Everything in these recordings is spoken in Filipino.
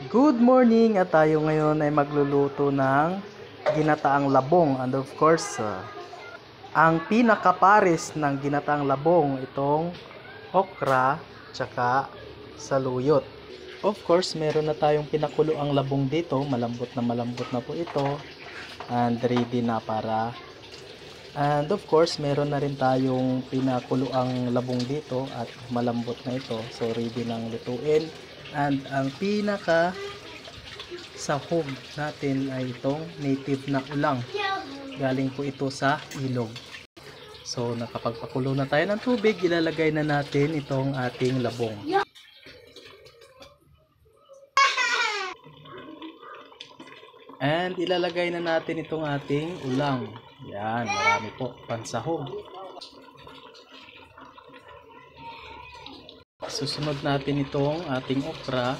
Good morning at tayo ngayon ay magluluto ng ginataang labong and of course ang pinakapares ng ginataang labong itong okra tsaka saluyot. Of course meron na tayong pinakulo ang labong dito, malambot na po ito and ready na para, and of course meron na rin tayong pinakulo ang labong dito at malambot na ito, so ready nang lutuin. And ang pinaka sahog natin ay itong native na ulang. Galing po ito sa ilog. So nakapagpakulo na tayo ng tubig, ilalagay na natin itong ating labong. And ilalagay na natin itong ating ulang. Yan, marami po pansahog. Susunod natin itong ating okra.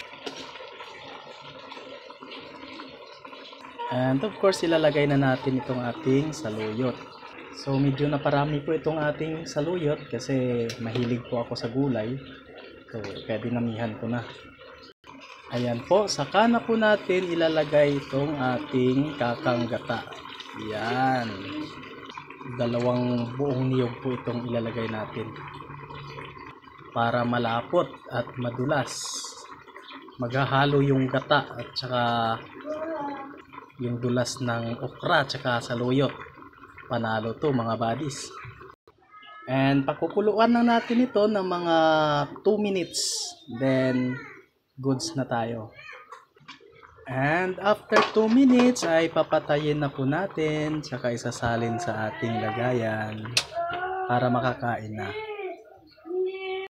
And of course, ilalagay na natin itong ating saluyot. So medyo naparami po itong ating saluyot kasi mahilig po ako sa gulay. So kaya dinamihan ko na. Ayan po, saka na po natin ilalagay itong ating kakang gata. Yan. Dalawang buong niyog po itong ilalagay natin. Para malapot at madulas. Maghahalo yung gata at saka yung dulas ng okra at saka saluyot. Panalo to mga buddies. And pakukuluan lang natin ito ng mga 2 minutes. Then goods na tayo. And after 2 minutes ay papatayin na po natin saka isasalin sa ating lagayan para makakain na.